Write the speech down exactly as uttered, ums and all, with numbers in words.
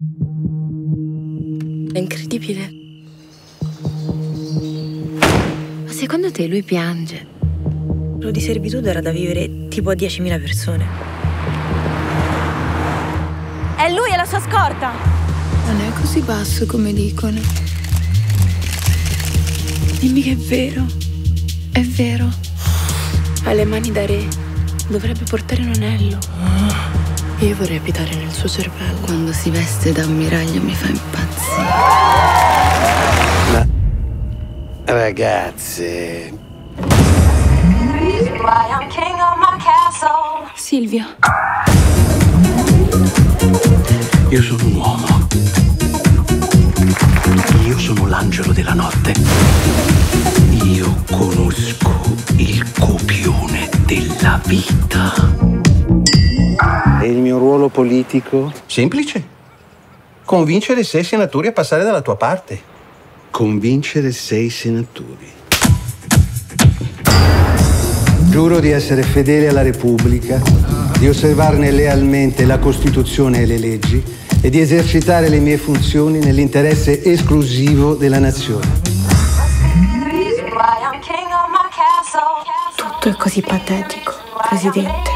È incredibile. Ma secondo te lui piange? Quello di servitù era da vivere tipo a diecimila persone. È lui, è la sua scorta! Non è così basso come dicono. Dimmi che è vero. È vero. Ha le mani da re. Dovrebbe portare un anello. Io vorrei abitare nel suo cervello. Quando si veste da ammiraglio mi fa impazzire. Ma ragazze, Silvio. io sono un uomo. Io sono l'angelo della notte. Io conosco il copione della vita. E il mio ruolo politico? Semplice. Convincere sei senatori a passare dalla tua parte. Convincere sei senatori. Giuro di essere fedele alla Repubblica, di osservarne lealmente la Costituzione e le leggi e di esercitare le mie funzioni nell'interesse esclusivo della nazione. Tutto è così patetico, Presidente.